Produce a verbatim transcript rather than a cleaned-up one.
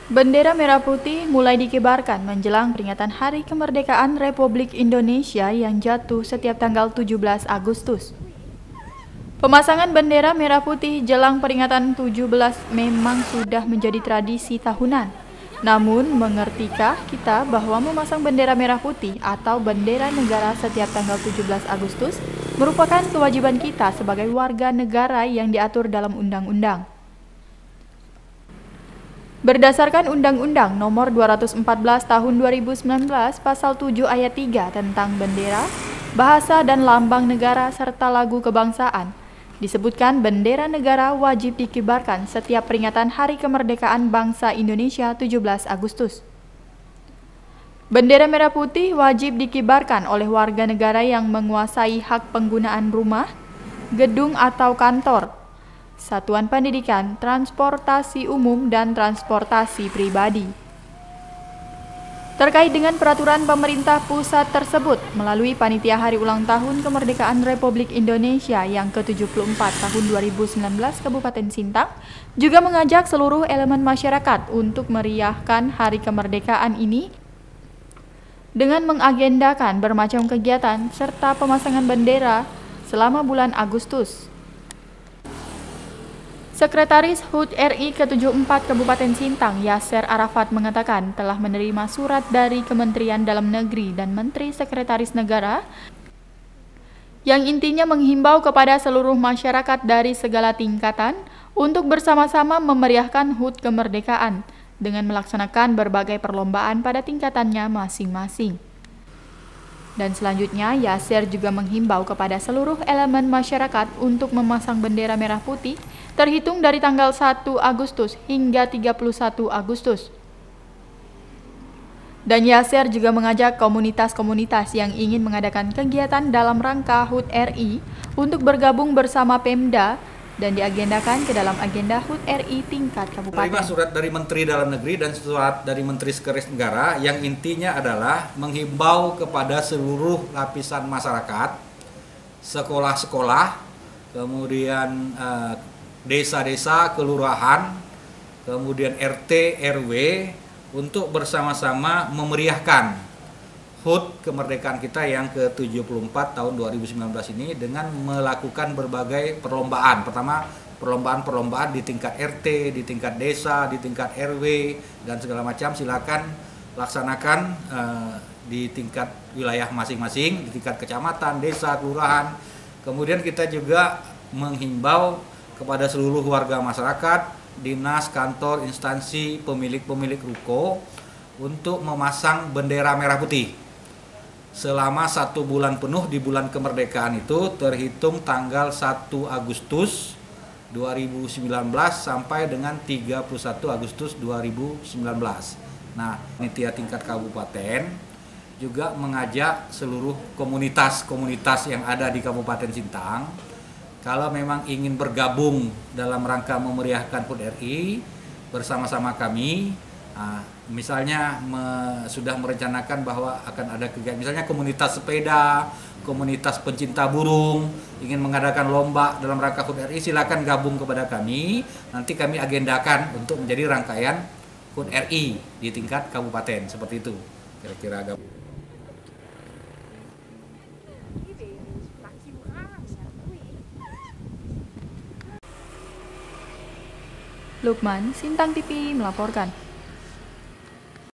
Bendera merah putih mulai dikibarkan menjelang peringatan Hari Kemerdekaan Republik Indonesia yang jatuh setiap tanggal tujuh belas Agustus. Pemasangan bendera merah putih jelang peringatan tujuh belas memang sudah menjadi tradisi tahunan. Namun, mengertikah kita bahwa memasang bendera merah putih atau bendera negara setiap tanggal tujuh belas Agustus merupakan kewajiban kita sebagai warga negara yang diatur dalam undang-undang. Berdasarkan Undang-Undang Nomor dua ratus empat belas Tahun dua ribu sembilan belas Pasal tujuh Ayat tiga tentang bendera, bahasa dan lambang negara serta lagu kebangsaan, disebutkan bendera negara wajib dikibarkan setiap peringatan Hari Kemerdekaan Bangsa Indonesia tujuh belas Agustus. Bendera merah putih wajib dikibarkan oleh warga negara yang menguasai hak penggunaan rumah, gedung atau kantor, satuan pendidikan, transportasi umum, dan transportasi pribadi. Terkait dengan peraturan pemerintah pusat tersebut melalui Panitia Hari Ulang Tahun Kemerdekaan Republik Indonesia yang ke tujuh puluh empat tahun dua ribu sembilan belas Kabupaten Sintang juga mengajak seluruh elemen masyarakat untuk meriahkan Hari Kemerdekaan ini dengan mengagendakan bermacam kegiatan serta pemasangan bendera selama bulan Agustus. Sekretaris H U T R I ke tujuh puluh empat Kabupaten Sintang, Yasser Arafat, mengatakan telah menerima surat dari Kementerian Dalam Negeri dan Menteri Sekretaris Negara yang intinya menghimbau kepada seluruh masyarakat dari segala tingkatan untuk bersama-sama memeriahkan H U T kemerdekaan dengan melaksanakan berbagai perlombaan pada tingkatannya masing-masing. Dan selanjutnya, Yasser juga menghimbau kepada seluruh elemen masyarakat untuk memasang bendera merah putih terhitung dari tanggal satu Agustus hingga tiga puluh satu Agustus. Dan Yasser juga mengajak komunitas-komunitas yang ingin mengadakan kegiatan dalam rangka H U T R I untuk bergabung bersama Pemda dan diagendakan ke dalam agenda H U T R I tingkat kabupaten. Terima surat dari Menteri Dalam Negeri dan surat dari Menteri Sekretaris Negara yang intinya adalah menghimbau kepada seluruh lapisan masyarakat, sekolah-sekolah, kemudian eh, desa-desa, kelurahan, kemudian R T, R W untuk bersama-sama memeriahkan H U T kemerdekaan kita yang ke tujuh puluh empat tahun dua ribu sembilan belas ini dengan melakukan berbagai perlombaan. Pertama, perlombaan-perlombaan di tingkat R T, di tingkat desa, di tingkat R W dan segala macam. Silakan laksanakan uh, di tingkat wilayah masing-masing, di tingkat kecamatan, desa, kelurahan. Kemudian kita juga menghimbau kepada seluruh warga masyarakat, dinas, kantor, instansi, pemilik-pemilik ruko untuk memasang bendera merah putih selama satu bulan penuh di bulan kemerdekaan itu terhitung tanggal satu Agustus dua ribu sembilan belas sampai dengan tiga puluh satu Agustus dua ribu sembilan belas. Nah, panitia tingkat kabupaten juga mengajak seluruh komunitas-komunitas yang ada di Kabupaten Sintang kalau memang ingin bergabung dalam rangka memeriahkan H U T R I bersama-sama kami. Nah, misalnya me, sudah merencanakan bahwa akan ada kegiatan, misalnya komunitas sepeda, komunitas pencinta burung, ingin mengadakan lomba dalam rangka H U T R I, silakan gabung kepada kami. Nanti kami agendakan untuk menjadi rangkaian H U T R I di tingkat kabupaten, seperti itu kira-kira. Lukman, Sintang T V melaporkan.